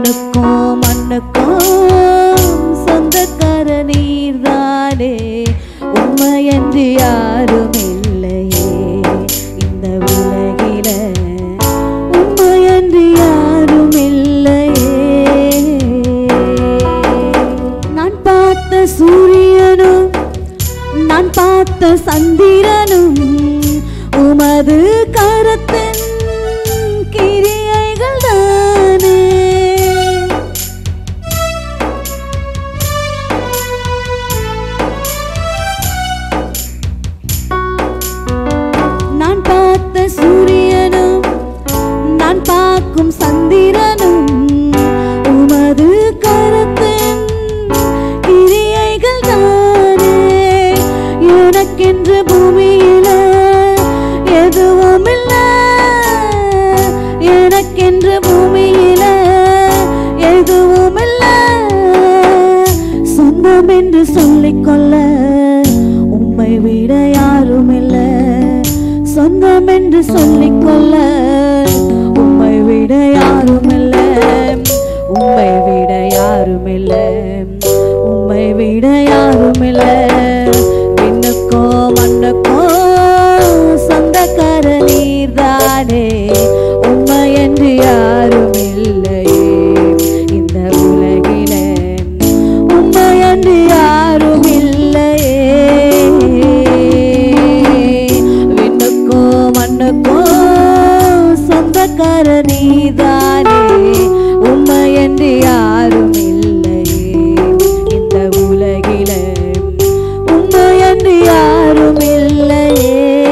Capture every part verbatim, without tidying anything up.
விண்ணுக்கும் மண்ணுக்கும் சொந்தக்கார நீர்தானே உம்மையன்றி யாரும் இல்லையே இந்த உலகில உம்மையன்றி யாரும் இல்லையே நான் பார்த்த சூரியனும் நான் பார்த்த சந்திரனும் உமது கரத்தின் கிரியைகள் தானே நான் பார்த்த சூரியனும் நான் பார்க்கும் சந்திரனும் உமது கரத்தின் கிரியைகள் தானே எனக்கென்று பூமியில எதுவும் இல்லை எனக்கென்று பூமியில எதுவும் இல்லை சொந்தம் என்று சொல்லிக்கொள்ள உம்மை விட யாரும் இல்லை சொந்தம் என்று சொல்லிக்கொள்ள உம்மை விட யாரும் இல்லை உம்மை விட யாரும் இல்லை உம்மை விட யாரும் இல்லை விண்ணுக்கோ மண்ணுக்கோ சொந்தக்கார நீர்தானே உம்மையன்றி யாரும் இல்லையே இந்த உலகில உம்மையன்றி யாரும் இல்லையே விண்ணுக்கோ மண்ணுக்கோ சொந்தக்கார நீர்தானே உம்மையன்றி யாரும் இல்லையே இந்த உலகில உம்மையன்றி யாரும் இல்லையே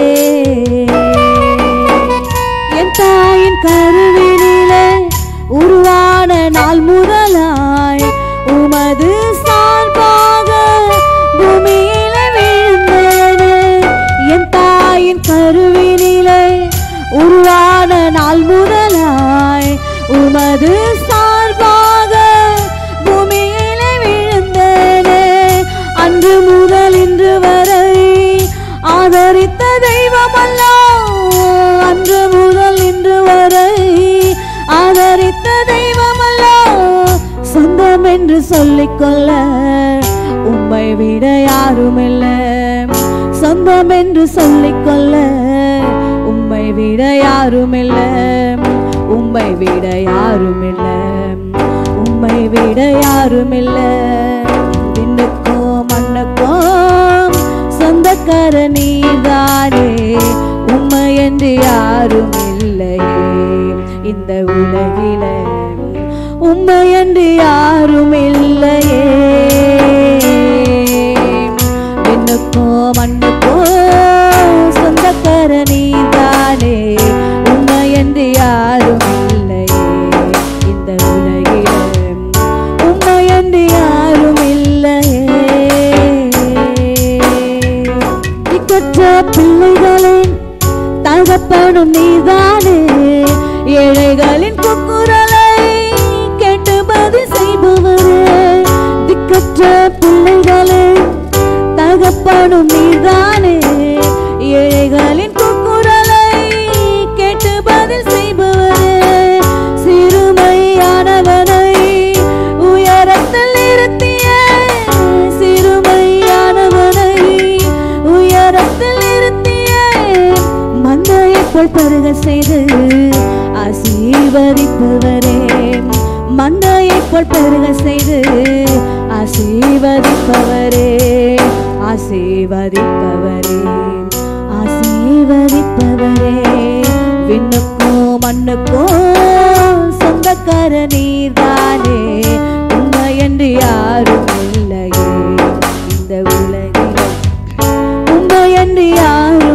என் தாயின் கருவினிலே உருவான நாள் முதலாய் உமது சார்பாக பூமியில விழுந்தேனே என் தாயின் கருவினிலே உருவான நாள் முதலாய் உமது சார்பாக பூமியில விழுந்தேனே அன்று முதல் இன்று வரை ஆதரித்த தெய்வம் அல்ல அன்று முதல் இன்று வரை ஆதரித்த தெய்வம் அல்ல சொந்தம் என்று சொல்லிக்கொள்ள உம்மை விட யாரும் இல்லை சொந்தம் என்று சொல்லிக்கொள்ள உம்மை விட யாரும் இல்லை உம்மை விட யாரும் இல்லை உம்மை விட யாரும் இல்லை விண்ணுக்கோ மண்ணுக்கோ சொந்தக்கார நீர்தானே உம்மையன்றி யாரும் இல்லையே இந்த உலகில உம்மையன்றி யாரும் இல்லையே விண்ணுக்கோ மண்ணுக்கோ சொந்தக்கார நீர்தானே உம்மையன்றி யாரும் இல்லையே இந்த உலகில உம்மையன்றி யாரும் இல்லையே திக்கற்ற பிள்ளைகளின் தகப்பனும் நீதானே ஏழைகளின் குக்குரலை கேட்டு பதில் செய்பவரே திக்கற்ற பிள்ளைகளின் தகப்பனும் நீதானே ஏழைகளின் குக்குரலை கேட்டு பதில் செய்பவரே சிறுமையானவனை உயரத்தில் நிறுத்திய சிறுமையானவனை உயரத்தில் நிறுத்திய மந்தையை போல் பருக செய்து ஆசீர்வதிப்பவரே மந்தையை போல் பருக செய்து ஆசீர்வதிப்பவரே ஆசீர்வதிப்பவரே ஆசீர்வதிப்பவரே விண்ணுக்கோ மண்ணுக்கோ சொந்தக்கார நீர்தானே உம்மையன்றி யாரும் இல்லையே இந்த உலகில் உம்மையன்றி யாரும்